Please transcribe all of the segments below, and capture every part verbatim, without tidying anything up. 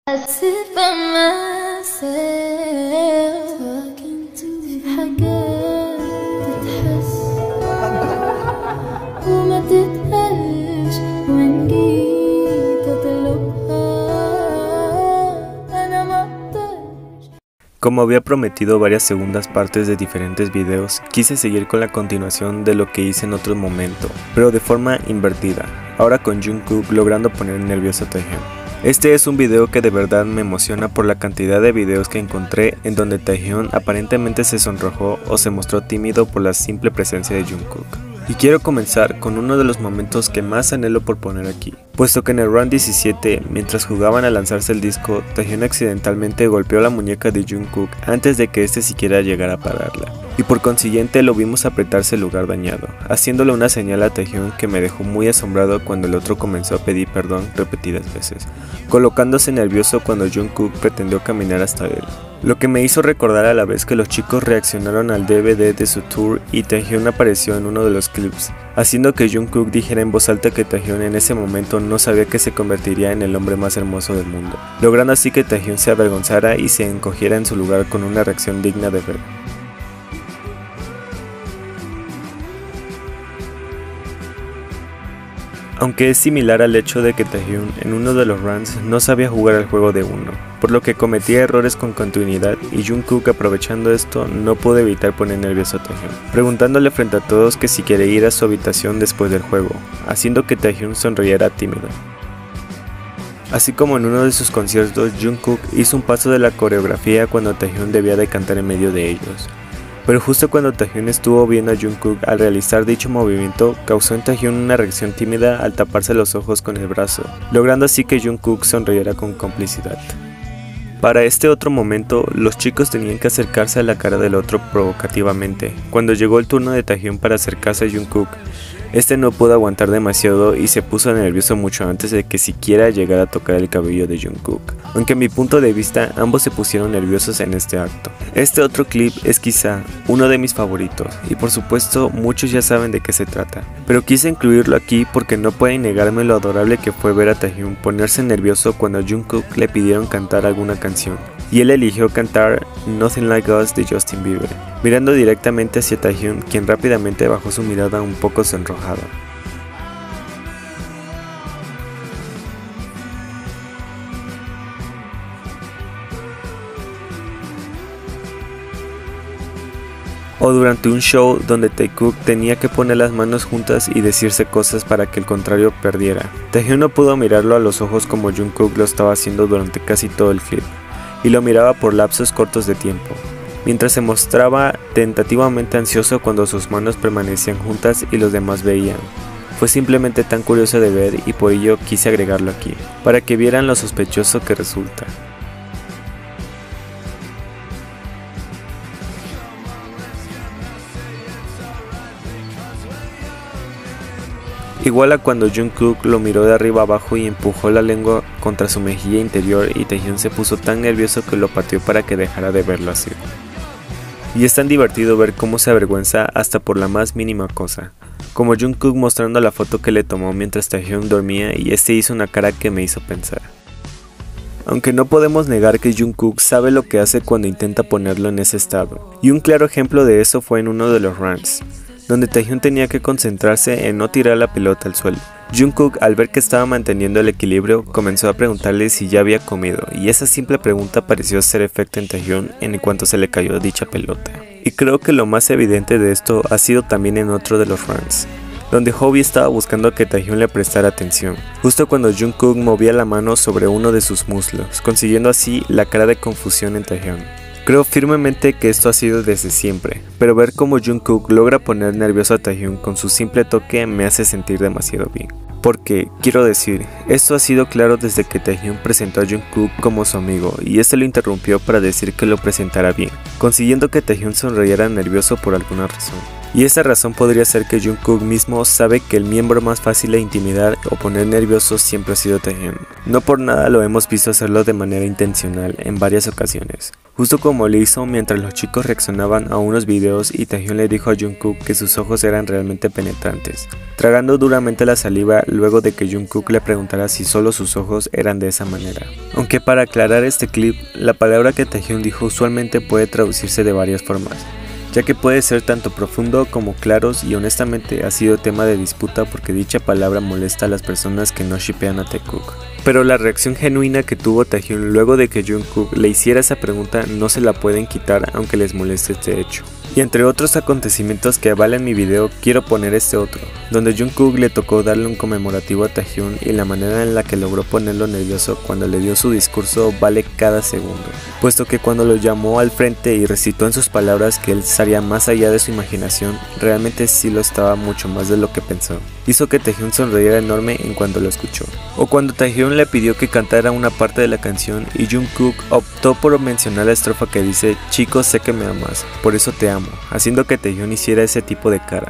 I sit by myself talking to حاجات بتحس وما تتقالش وإن جيت أطلبها أنا ما أقدرش. Como había prometido varias segundas partes de diferentes videos, quise seguir con la continuación de lo que hice en otro momento, pero de forma invertida, ahora con Jungkook logrando poner nervioso a Taehyun. Este es un video que de verdad me emociona por la cantidad de videos que encontré en donde Taehyun aparentemente se sonrojó o se mostró tímido por la simple presencia de Jungkook. Y quiero comenzar con uno de los momentos que más anhelo por poner aquí, puesto que en el round diecisiete, mientras jugaban a lanzarse el disco, Taehyun accidentalmente golpeó la muñeca de Jungkook antes de que este siquiera llegara a pararla, y por consiguiente lo vimos apretarse el lugar dañado, haciéndole una señal a Taehyun que me dejó muy asombrado cuando el otro comenzó a pedir perdón repetidas veces, colocándose nervioso cuando Jungkook pretendió caminar hasta él. Lo que me hizo recordar a la vez que los chicos reaccionaron al D V D de su tour y Taehyun apareció en uno de los clips, haciendo que Jungkook dijera en voz alta que Taehyun en ese momento no sabía que se convertiría en el hombre más hermoso del mundo, logrando así que Taehyun se avergonzara y se encogiera en su lugar con una reacción digna de ver. Aunque es similar al hecho de que Taehyun en uno de los runs no sabía jugar al juego de uno, por lo que cometía errores con continuidad y Jungkook aprovechando esto no pudo evitar poner nervioso a Taehyun, preguntándole frente a todos que si quiere ir a su habitación después del juego, haciendo que Taehyun sonriera tímido. Así como en uno de sus conciertos, Jungkook hizo un paso de la coreografía cuando Taehyun debía de cantar en medio de ellos. Pero justo cuando Taehyun estuvo viendo a Jungkook al realizar dicho movimiento, causó en Taehyun una reacción tímida al taparse los ojos con el brazo, logrando así que Jungkook sonriera con complicidad. Para este otro momento, los chicos tenían que acercarse a la cara del otro provocativamente. Cuando llegó el turno de Taehyun para acercarse a Jungkook, este no pudo aguantar demasiado y se puso nervioso mucho antes de que siquiera llegara a tocar el cabello de Jungkook, aunque a mi punto de vista ambos se pusieron nerviosos en este acto. Este otro clip es quizá uno de mis favoritos y por supuesto muchos ya saben de qué se trata, pero quise incluirlo aquí porque no pueden negarme lo adorable que fue ver a Taehyun ponerse nervioso cuando a Jungkook le pidieron cantar alguna canción y él eligió cantar Nothing Like Us de Justin Bieber, mirando directamente hacia Taehyun, quien rápidamente bajó su mirada un poco sonrojada. O durante un show donde Taekook tenía que poner las manos juntas y decirse cosas para que el contrario perdiera. Taehyun no pudo mirarlo a los ojos como Jungkook lo estaba haciendo durante casi todo el clip, y lo miraba por lapsos cortos de tiempo, mientras se mostraba tentativamente ansioso cuando sus manos permanecían juntas y los demás veían. Fue simplemente tan curioso de ver y por ello quise agregarlo aquí, para que vieran lo sospechoso que resulta. Igual a cuando Jungkook lo miró de arriba abajo y empujó la lengua contra su mejilla interior y Taehyun se puso tan nervioso que lo pateó para que dejara de verlo así. Y es tan divertido ver cómo se avergüenza hasta por la más mínima cosa, como Jungkook mostrando la foto que le tomó mientras Taehyun dormía y este hizo una cara que me hizo pensar. Aunque no podemos negar que Jungkook sabe lo que hace cuando intenta ponerlo en ese estado, y un claro ejemplo de eso fue en uno de los runs, donde Taehyun tenía que concentrarse en no tirar la pelota al suelo. Jungkook, al ver que estaba manteniendo el equilibrio, comenzó a preguntarle si ya había comido, y esa simple pregunta pareció hacer efecto en Taehyun en cuanto se le cayó dicha pelota. Y creo que lo más evidente de esto ha sido también en otro de los runs, donde Hobi estaba buscando que Taehyun le prestara atención, justo cuando Jungkook movía la mano sobre uno de sus muslos, consiguiendo así la cara de confusión en Taehyun. Creo firmemente que esto ha sido desde siempre, pero ver cómo Jungkook logra poner nervioso a Taehyun con su simple toque me hace sentir demasiado bien. Porque, quiero decir, esto ha sido claro desde que Taehyun presentó a Jungkook como su amigo y este lo interrumpió para decir que lo presentara bien, consiguiendo que Taehyun sonriera nervioso por alguna razón. Y esa razón podría ser que Jungkook mismo sabe que el miembro más fácil de intimidar o poner nervioso siempre ha sido Taehyun. No por nada lo hemos visto hacerlo de manera intencional en varias ocasiones. Justo como lo hizo mientras los chicos reaccionaban a unos videos y Taehyun le dijo a Jungkook que sus ojos eran realmente penetrantes, tragando duramente la saliva luego de que Jungkook le preguntara si solo sus ojos eran de esa manera. Aunque para aclarar este clip, la palabra que Taehyun dijo usualmente puede traducirse de varias formas, ya que puede ser tanto profundo como claros, y honestamente ha sido tema de disputa porque dicha palabra molesta a las personas que no shippean a Taekook. Pero la reacción genuina que tuvo Taehyun luego de que Jungkook le hiciera esa pregunta no se la pueden quitar aunque les moleste este hecho. Y entre otros acontecimientos que avalan mi video, quiero poner este otro, donde Jungkook le tocó darle un conmemorativo a Taehyun y la manera en la que logró ponerlo nervioso cuando le dio su discurso vale cada segundo, puesto que cuando lo llamó al frente y recitó en sus palabras que él estaría más allá de su imaginación, realmente sí lo estaba mucho más de lo que pensó. Hizo que Taehyun sonriera enorme en cuanto lo escuchó. O cuando Taehyun le pidió que cantara una parte de la canción y Jungkook optó por mencionar la estrofa que dice "Chico, sé que me amas, por eso te amo", haciendo que Taehyun hiciera ese tipo de cara.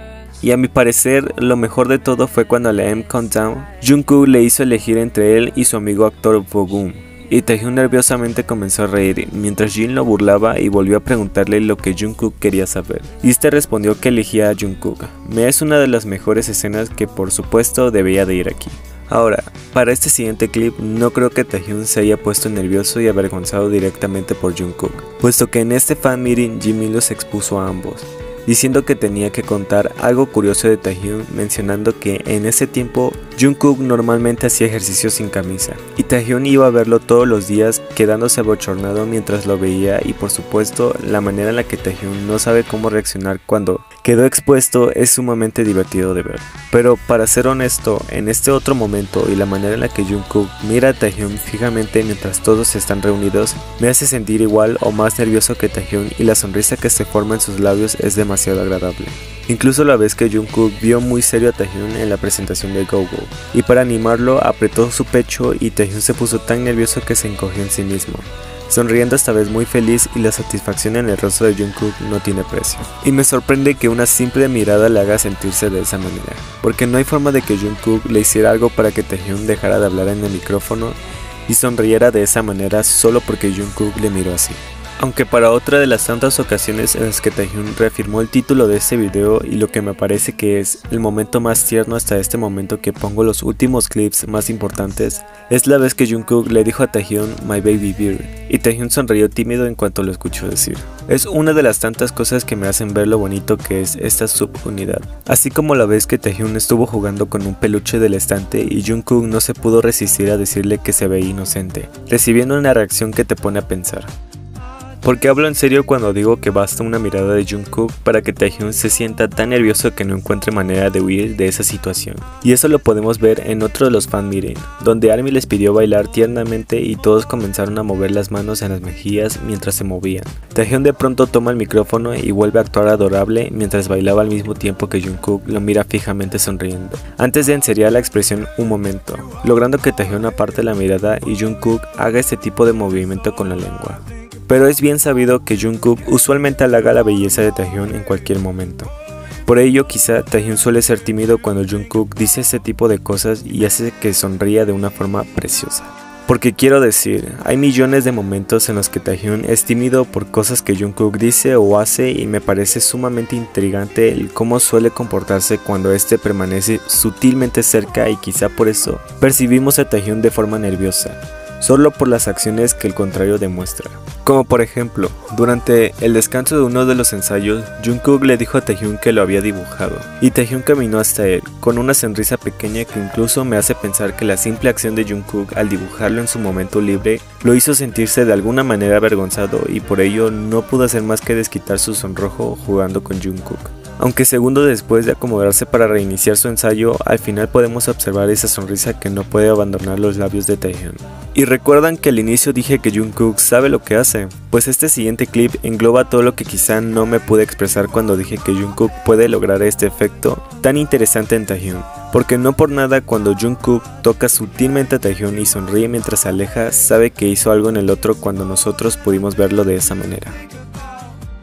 Y a mi parecer, lo mejor de todo fue cuando en la M Countdown, Jungkook le hizo elegir entre él y su amigo actor Bogum, y Taehyun nerviosamente comenzó a reír, mientras Jin lo burlaba y volvió a preguntarle lo que Jungkook quería saber. Y este respondió que elegía a Jungkook. Me es una de las mejores escenas que por supuesto debía de ir aquí. Ahora, para este siguiente clip no creo que Taehyun se haya puesto nervioso y avergonzado directamente por Jungkook, puesto que en este fan meeting Jimin los expuso a ambos, diciendo que tenía que contar algo curioso de Taehyun, mencionando que en ese tiempo Jungkook normalmente hacía ejercicio sin camisa, y Taehyun iba a verlo todos los días quedándose abochornado mientras lo veía, y por supuesto la manera en la que Taehyun no sabe cómo reaccionar cuando quedó expuesto es sumamente divertido de ver. Pero para ser honesto, en este otro momento y la manera en la que Jungkook mira a Taehyun fijamente mientras todos están reunidos, me hace sentir igual o más nervioso que Taehyun, y la sonrisa que se forma en sus labios es demasiado agradable. Incluso la vez que Jungkook vio muy serio a Taehyun en la presentación de Go Go, y para animarlo apretó su pecho y Taehyun se puso tan nervioso que se encogió en sí mismo, sonriendo esta vez muy feliz, y la satisfacción en el rostro de Jungkook no tiene precio. Y me sorprende que una simple mirada le haga sentirse de esa manera, porque no hay forma de que Jungkook le hiciera algo para que Taehyun dejara de hablar en el micrófono y sonriera de esa manera solo porque Jungkook le miró así. Aunque para otra de las tantas ocasiones en las que Taehyun reafirmó el título de este video y lo que me parece que es el momento más tierno hasta este momento que pongo los últimos clips más importantes, es la vez que Jungkook le dijo a Taehyun "My baby bear", y Taehyun sonrió tímido en cuanto lo escuchó decir. Es una de las tantas cosas que me hacen ver lo bonito que es esta subunidad, así como la vez que Taehyun estuvo jugando con un peluche del estante y Jungkook no se pudo resistir a decirle que se veía inocente, recibiendo una reacción que te pone a pensar. Porque hablo en serio cuando digo que basta una mirada de Jungkook para que Taehyun se sienta tan nervioso que no encuentre manera de huir de esa situación. Y eso lo podemos ver en otro de los fan meeting, donde ARMY les pidió bailar tiernamente y todos comenzaron a mover las manos en las mejillas mientras se movían. Taehyun de pronto toma el micrófono y vuelve a actuar adorable mientras bailaba al mismo tiempo que Jungkook lo mira fijamente sonriendo, antes de enseriar la expresión un momento, logrando que Taehyun aparte la mirada y Jungkook haga este tipo de movimiento con la lengua. Pero es bien sabido que Jungkook usualmente halaga la belleza de Taehyun en cualquier momento. Por ello quizá Taehyun suele ser tímido cuando Jungkook dice ese tipo de cosas y hace que sonría de una forma preciosa. Porque quiero decir, hay millones de momentos en los que Taehyun es tímido por cosas que Jungkook dice o hace, y me parece sumamente intrigante el cómo suele comportarse cuando este permanece sutilmente cerca, y quizá por eso percibimos a Taehyun de forma nerviosa, solo por las acciones que el contrario demuestra. Como por ejemplo, durante el descanso de uno de los ensayos, Jungkook le dijo a Taehyun que lo había dibujado, y Taehyun caminó hasta él, con una sonrisa pequeña que incluso me hace pensar que la simple acción de Jungkook al dibujarlo en su momento libre, lo hizo sentirse de alguna manera avergonzado, y por ello no pudo hacer más que desquitar su sonrojo jugando con Jungkook. Aunque segundos después de acomodarse para reiniciar su ensayo, al final podemos observar esa sonrisa que no puede abandonar los labios de Taehyun. Y recuerdan que al inicio dije que Jungkook sabe lo que hace, pues este siguiente clip engloba todo lo que quizá no me pude expresar cuando dije que Jungkook puede lograr este efecto tan interesante en Taehyun. Porque no por nada cuando Jungkook toca sutilmente a Taehyun y sonríe mientras se aleja, sabe que hizo algo en el otro cuando nosotros pudimos verlo de esa manera.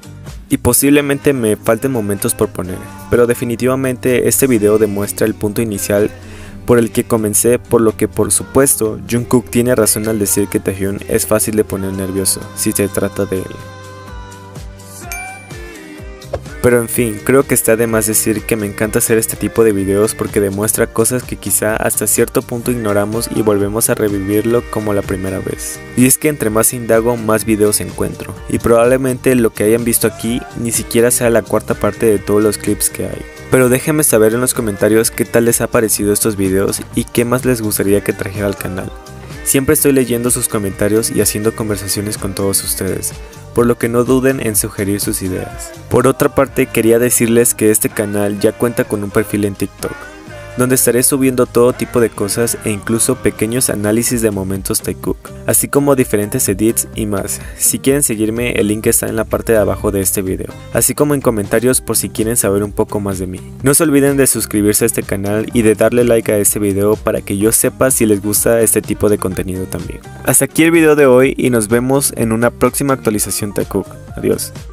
y posiblemente me falten momentos por poner, pero definitivamente este video demuestra el punto inicial por el que comencé, por lo que por supuesto Jungkook tiene razón al decir que Taehyun es fácil de poner nervioso si se trata de él. Pero en fin, creo que está de más decir que me encanta hacer este tipo de videos porque demuestra cosas que quizá hasta cierto punto ignoramos y volvemos a revivirlo como la primera vez. Y es que entre más indago, más videos encuentro, y probablemente lo que hayan visto aquí ni siquiera sea la cuarta parte de todos los clips que hay. Pero déjenme saber en los comentarios qué tal les ha parecido estos videos y qué más les gustaría que trajera al canal. Siempre estoy leyendo sus comentarios y haciendo conversaciones con todos ustedes, por lo que no duden en sugerir sus ideas. Por otra parte, quería decirles que este canal ya cuenta con un perfil en TikTok, donde estaré subiendo todo tipo de cosas e incluso pequeños análisis de momentos Taekook, así como diferentes edits y más. Si quieren seguirme, el link está en la parte de abajo de este video, así como en comentarios por si quieren saber un poco más de mí. No se olviden de suscribirse a este canal y de darle like a este video para que yo sepa si les gusta este tipo de contenido también. Hasta aquí el video de hoy y nos vemos en una próxima actualización Taekook. Adiós.